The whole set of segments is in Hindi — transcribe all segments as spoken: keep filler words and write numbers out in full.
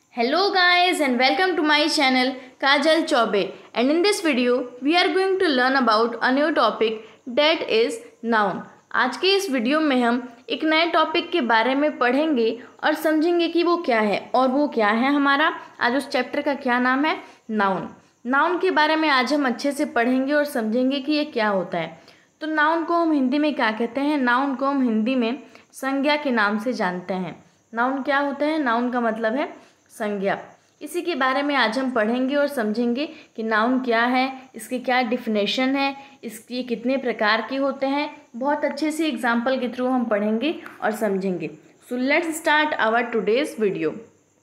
Hello guys and welcome to my channel Kajal Chaube, and in this video we are going to learn about a new topic that is noun। आज के इस वीडियो में हम एक नए टॉपिक के बारे में पढ़ेंगे और समझेंगे कि वो क्या है और वो क्या है हमारा आज उस चैप्टर का क्या नाम है, नाउन। नाउन के बारे में आज हम अच्छे से पढ़ेंगे और समझेंगे कि ये क्या होता है। तो नाउन को हम हिंदी में क्या कहते हैं? नाउन को हम हिंदी में संज्ञा के नाम से जानते हैं। नाउन क्या होता है? नाउन का मतलब है संज्ञा। इसी के बारे में आज हम पढ़ेंगे और समझेंगे कि नाउन क्या है, इसकी क्या डिफिनेशन है, इसके कितने प्रकार के होते हैं। बहुत अच्छे से एग्जाम्पल के थ्रू हम पढ़ेंगे और समझेंगे। So let's start our today's video.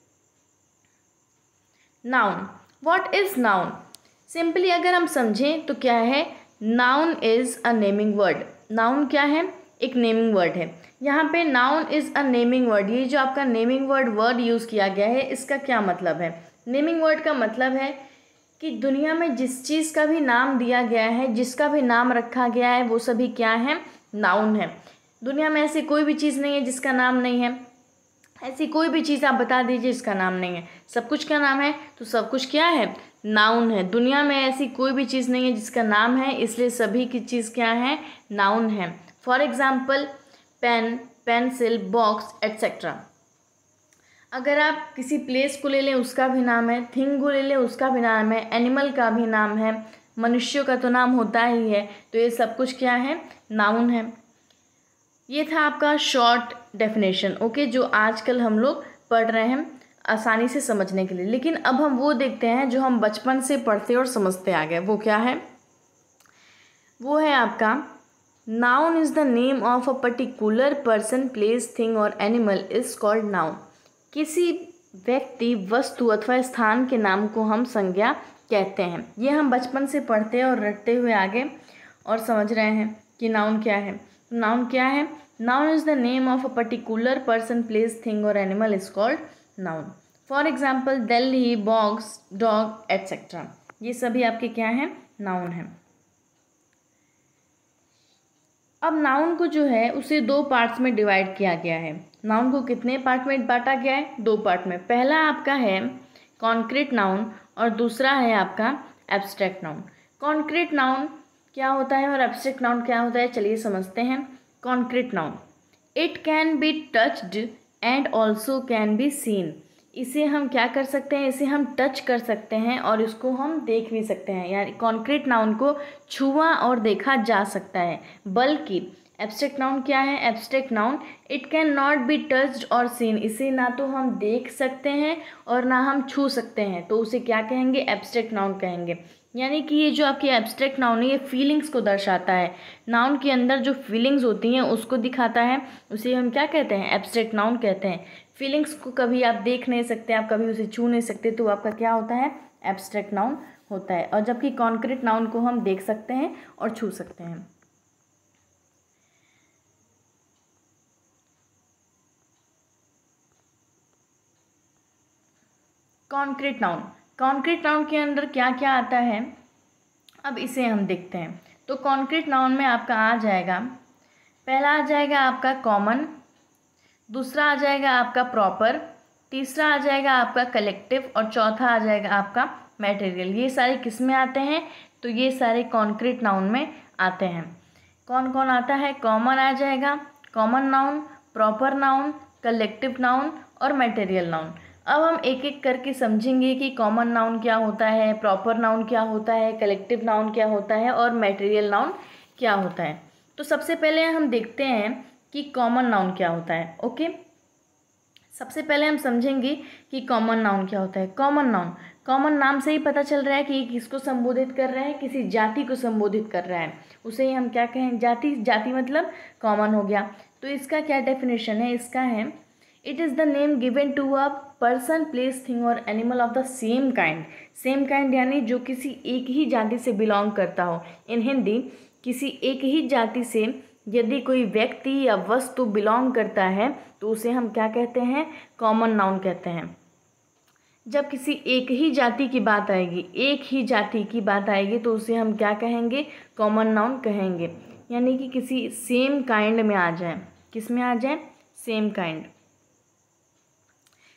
Noun, what is noun? Simply अगर हम समझें तो क्या है, noun is a naming word. Noun क्या है? एक नेमिंग वर्ड है। यहाँ पे noun is a naming word, ये जो आपका नेमिंग वर्ड वर्ड यूज़ किया गया है, इसका क्या मतलब है? नेमिंग वर्ड का मतलब है कि दुनिया में जिस चीज़ का भी नाम दिया गया है, जिसका भी नाम रखा गया है, वो सभी क्या है? नाउन है। दुनिया में ऐसी कोई भी चीज़ नहीं है जिसका नाम नहीं है। ऐसी कोई भी चीज़ आप बता दीजिए इसका नाम नहीं है। सब कुछ का नाम है, तो सब कुछ क्या है? नाउन है। दुनिया में ऐसी कोई भी चीज़ नहीं है जिसका नाम है, इसलिए सभी की चीज़ क्या है? नाउन है। For example pen, pencil, box etcetera. अगर आप किसी प्लेस को ले लें उसका भी नाम है, थिंग को ले लें उसका भी नाम है, एनिमल का भी नाम है, मनुष्यों का तो नाम होता ही है। तो ये सब कुछ क्या है? नाउन है। ये था आपका शॉर्ट डेफिनेशन, ओके, जो आजकल हम लोग पढ़ रहे हैं आसानी से समझने के लिए। लेकिन अब हम वो देखते हैं जो हम बचपन से पढ़ते और समझते आ गए। वो क्या है? वो है आपका noun is the name of a particular person, place, thing और एनिमल इज कॉल्ड नाउन। किसी व्यक्ति, वस्तु अथवा स्थान के नाम को हम संज्ञा कहते हैं। ये हम बचपन से पढ़ते और रटते हुए आगे और समझ रहे हैं कि नाउन क्या है। नाउन क्या है? Noun is the name of a particular person, place, thing और animal is called noun. For example Delhi, box, dog etcetera. ये सभी आपके क्या हैं? नाउन हैं। अब नाउन को जो है उसे दो पार्ट्स में डिवाइड किया गया है। नाउन को कितने पार्ट में बांटा गया है? दो पार्ट में। पहला आपका है कॉन्क्रीट नाउन और दूसरा है आपका एब्स्ट्रैक्ट नाउन। कॉन्क्रीट नाउन क्या होता है और एब्स्ट्रैक्ट नाउन क्या होता है, चलिए समझते हैं। Concrete noun, it can be touched and also can be seen. इसे हम क्या कर सकते हैं? इसे हम टच कर सकते हैं और इसको हम देख भी सकते हैं। यानी कॉन्क्रीट नाउन को छुआ और देखा जा सकता है। बल्कि एब्स्ट्रैक्ट नाउन क्या है? Abstract noun, it can not be touched और सीन। इसे ना तो हम देख सकते हैं और ना हम छू सकते हैं, तो उसे क्या कहेंगे? एब्स्ट्रैक्ट नाउन कहेंगे। यानी कि ये जो आपकी एब्स्ट्रैक्ट नाउन है, ये फीलिंग्स को दर्शाता है। नाउन के अंदर जो फीलिंग्स होती हैं उसको दिखाता है। उसे हम क्या कहते हैं? एब्स्ट्रैक्ट नाउन कहते हैं। फीलिंग्स को कभी आप देख नहीं सकते, आप कभी उसे छू नहीं सकते, तो आपका क्या होता है? एब्स्ट्रैक्ट नाउन होता है। और जबकि कॉन्क्रीट नाउन को हम देख सकते हैं और छू सकते हैं। कॉन्क्रीट नाउन, कॉन्क्रीट नाउन के अंदर क्या क्या आता है, अब इसे हम देखते हैं। तो कॉन्क्रीट नाउन में आपका आ जाएगा, पहला आ जाएगा आपका कॉमन, दूसरा आ जाएगा आपका प्रॉपर, तीसरा आ जाएगा आपका कलेक्टिव और चौथा आ जाएगा आपका मटेरियल। ये सारे किस में आते हैं? तो ये सारे कॉन्क्रीट नाउन में आते हैं। कौन कौन आता है? कॉमन आ जाएगा, common noun, proper noun, collective noun और मटेरियल नाउन। अब हम एक एक करके समझेंगे कि कॉमन नाउन क्या होता है, प्रॉपर नाउन क्या होता है, कलेक्टिव नाउन क्या होता है और मटेरियल नाउन क्या होता है। तो सबसे पहले हम देखते हैं कि कॉमन नाउन क्या होता है। ओके, सबसे पहले हम समझेंगे कि कॉमन नाउन क्या होता है। कॉमन नाउन, कॉमन नाम से ही पता चल रहा है कि किसको संबोधित कर रहा है, किसी जाति को संबोधित कर रहा है। उसे ही हम क्या कहें? जाति। जाति मतलब कॉमन हो गया। तो इसका क्या डेफिनेशन है? इसका है, it is the name given to a person, place, thing और animal of the same kind. Same kind यानी जो किसी एक ही जाति से बिलोंग करता हो। इन हिंदी, किसी एक ही जाति से यदि कोई व्यक्ति या वस्तु बिलोंग करता है तो उसे हम क्या कहते हैं? कॉमन नाउन कहते हैं। जब किसी एक ही जाति की बात आएगी, एक ही जाति की बात आएगी, तो उसे हम क्या कहेंगे? कॉमन नाउन कहेंगे। यानी कि किसी सेम काइंड में आ जाए। किस में आ जाए? Same kind.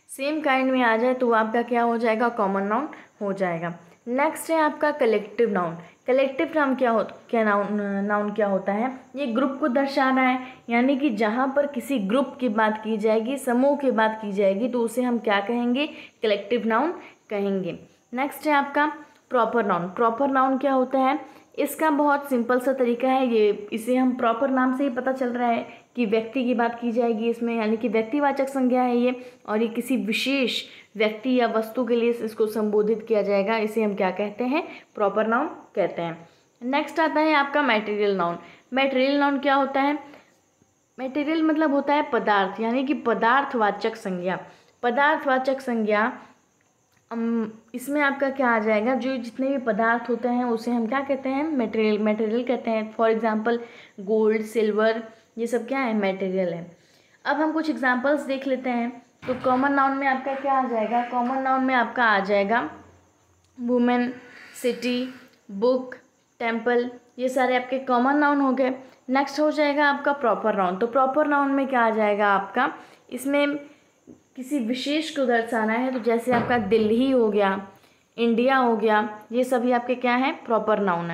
सेम काइंड में आ जाए तो वो आपका क्या हो जाएगा, कॉमन नाउन हो जाएगा। नेक्स्ट है आपका कलेक्टिव नाउन। कलेक्टिव नाउन क्या हो क्या नाउन नाउन क्या होता है, ये ग्रुप को दर्शा रहा है, यानी कि जहाँ पर किसी ग्रुप की बात की जाएगी, समूह की बात की जाएगी, तो उसे हम क्या कहेंगे, कलेक्टिव नाउन कहेंगे। नेक्स्ट है आपका प्रॉपर नाउन। प्रॉपर नाउन क्या होता है, इसका बहुत सिंपल सा तरीका है, ये इसे हम प्रॉपर नाम से ही पता चल रहा है कि व्यक्ति की बात की जाएगी इसमें, यानी कि व्यक्तिवाचक संज्ञा है ये, और ये किसी विशेष व्यक्ति या वस्तु के लिए इसको संबोधित किया जाएगा, इसे हम क्या कहते हैं, प्रॉपर नाउन कहते हैं। नेक्स्ट आता है आपका मैटेरियल नाउन। मैटेरियल नाउन क्या होता है, मैटेरियल मतलब होता है पदार्थ, यानी कि पदार्थवाचक संज्ञा। पदार्थवाचक संज्ञा इसमें आपका क्या आ जाएगा, जो जितने भी पदार्थ होते हैं उसे हम क्या कहते हैं, मटेरियल मटेरियल कहते हैं। फॉर एग्जांपल गोल्ड, सिल्वर, ये सब क्या है, मटेरियल है। अब हम कुछ एग्जांपल्स देख लेते हैं। तो कॉमन नाउन में आपका क्या आ जाएगा, कॉमन नाउन में आपका आ जाएगा वुमेन, सिटी, बुक, टेम्पल, ये सारे आपके कॉमन नाउन हो गए। नेक्स्ट हो जाएगा आपका प्रॉपर नाउन। तो प्रॉपर नाउन में क्या आ जाएगा आपका, इसमें किसी विशेष को दर्शाना है, तो जैसे आपका दिल्ली हो गया, इंडिया हो गया, ये सभी आपके क्या है, प्रॉपर नाउन है।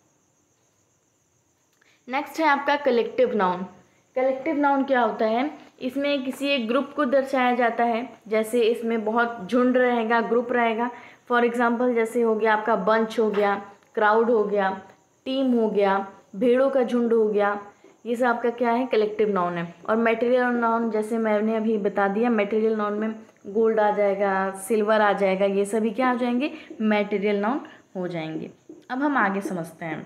नेक्स्ट है आपका कलेक्टिव नाउन। कलेक्टिव नाउन क्या होता है, इसमें किसी एक ग्रुप को दर्शाया जाता है, जैसे इसमें बहुत झुंड रहेगा, ग्रुप रहेगा। फॉर एग्जांपल जैसे हो गया आपका बंच हो गया, क्राउड हो गया, टीम हो गया, भेड़ों का झुंड हो गया, ये सब आपका क्या है, कलेक्टिव नाउन है। और मटेरियल नाउन जैसे मैंने अभी बता दिया, मटेरियल नाउन में गोल्ड आ जाएगा, सिल्वर आ जाएगा, ये सभी क्या हो जाएंगे, मटेरियल नाउन हो जाएंगे। अब हम आगे समझते हैं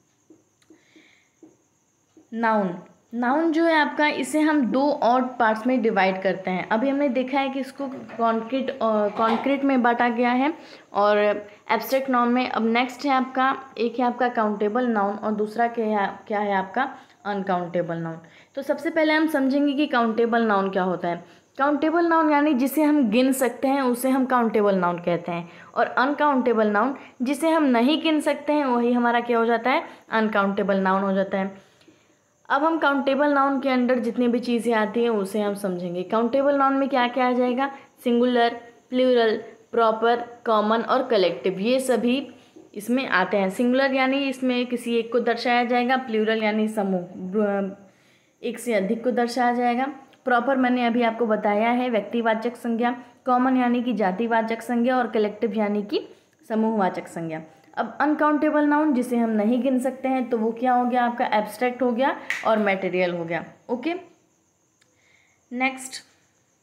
नाउन। नाउन जो है आपका, इसे हम दो और पार्ट्स में डिवाइड करते हैं। अभी हमने देखा है कि इसको कॉन्क्रीट कॉन्क्रीट में बांटा गया है और एब्स्ट्रैक्ट नाउन में। अब नेक्स्ट है आपका, एक है आपका काउंटेबल नाउन और दूसरा क्या है क्या है आपका अनकाउंटेबल नाउन। तो सबसे पहले हम समझेंगे कि काउंटेबल नाउन क्या होता है। काउंटेबल नाउन यानी जिसे हम गिन सकते हैं उसे हम काउंटेबल नाउन कहते हैं, और अनकाउंटेबल नाउन जिसे हम नहीं गिन सकते हैं वही हमारा क्या हो जाता है, अनकाउंटेबल नाउन हो जाता है। अब हम काउंटेबल नाउन के अंदर जितनी भी चीज़ें आती हैं उसे हम समझेंगे। काउंटेबल नाउन में क्या क्या आ जाएगा, सिंगुलर, प्लूरल, प्रॉपर, कॉमन और कलेक्टिव, ये सभी इसमें आते हैं। सिंगुलर यानी इसमें किसी एक को दर्शाया जाएगा, प्लूरल यानी समूह, एक से अधिक को दर्शाया जाएगा, प्रॉपर मैंने अभी आपको बताया है व्यक्तिवाचक संज्ञा, कॉमन यानी कि जातिवाचक संज्ञा और कलेक्टिव यानी कि समूहवाचक संज्ञा। अब अनकाउंटेबल नाउन जिसे हम नहीं गिन सकते हैं तो वो क्या हो गया आपका, एब्स्ट्रैक्ट हो गया और मटेरियल हो गया। ओके, नेक्स्ट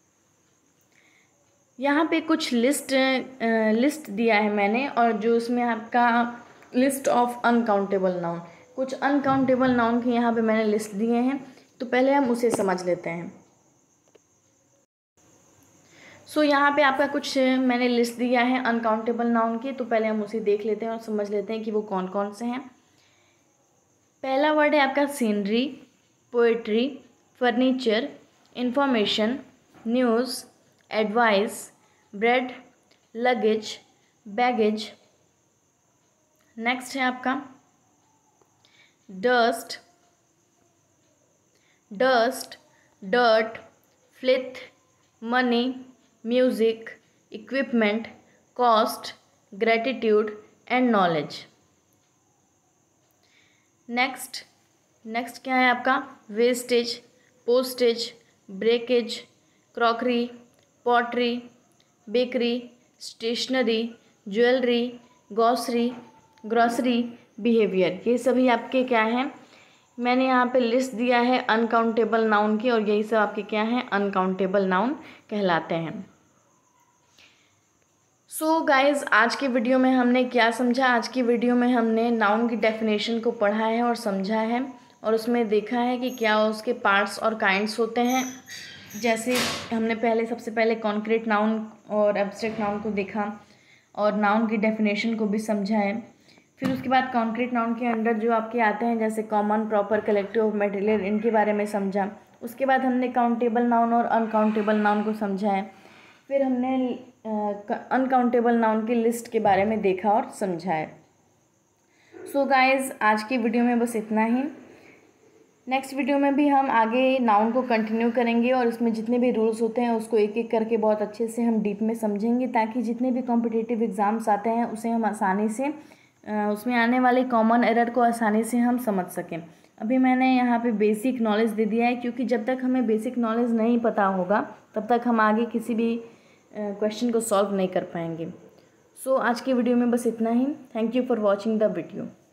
यहाँ पे कुछ लिस्ट लिस्ट दिया है मैंने, और जो इसमें आपका लिस्ट ऑफ अनकाउंटेबल नाउन, कुछ अनकाउंटेबल नाउन के यहाँ पे मैंने लिस्ट दिए हैं, तो पहले हम उसे समझ लेते हैं। सो so, यहाँ पे आपका कुछ मैंने लिस्ट दिया है अनकाउंटेबल नाउन की, तो पहले हम उसे देख लेते हैं और समझ लेते हैं कि वो कौन कौन से हैं। पहला वर्ड है आपका scenery, poetry, furniture, information, news, advice, bread, luggage, baggage. Next है आपका dust, dust, dirt, filth, money, music, equipment, cost, gratitude and knowledge. Next next क्या है आपका, wastage, postage, breakage, crockery, pottery, bakery, stationery, jewellery, grocery, grocery, behaviour, ये सभी आपके क्या हैं, मैंने यहाँ पे लिस्ट दिया है अनकाउंटेबल नाउन की, और यही सब आपके क्या हैं, अनकाउंटेबल नाउन कहलाते हैं। सो गाइज़, आज की वीडियो में हमने क्या समझा, आज की वीडियो में हमने नाउन की डेफिनेशन को पढ़ा है और समझा है, और उसमें देखा है कि क्या उसके पार्ट्स और काइंड्स होते हैं। जैसे हमने पहले सबसे पहले कॉन्क्रीट नाउन और एब्स्ट्रैक्ट नाउन को देखा और नाउन की डेफिनेशन को भी समझा है। फिर उसके बाद कॉन्क्रीट नाउन के अंदर जो आपके आते हैं जैसे कॉमन, प्रॉपर, कलेक्टिव, मटेरियल, इनके बारे में समझा। उसके बाद हमने काउंटेबल नाउन और अनकाउंटेबल नाउन को समझा है। फिर हमने अनकाउंटेबल नाउन की लिस्ट के बारे में देखा और समझा है। सो गाइज़, आज की वीडियो में बस इतना ही। नेक्स्ट वीडियो में भी हम आगे नाउन को कंटिन्यू करेंगे और उसमें जितने भी रूल्स होते हैं उसको एक एक करके बहुत अच्छे से हम डीप में समझेंगे, ताकि जितने भी कॉम्पिटिटिव एग्ज़ाम्स आते हैं उसे हम आसानी से उसमें आने वाले कॉमन एरर को आसानी से हम समझ सकें। अभी मैंने यहाँ पे बेसिक नॉलेज दे दिया है, क्योंकि जब तक हमें बेसिक नॉलेज नहीं पता होगा तब तक हम आगे किसी भी क्वेश्चन को सॉल्व नहीं कर पाएंगे। सो so, आज की वीडियो में बस इतना ही। Thank you for watching the video.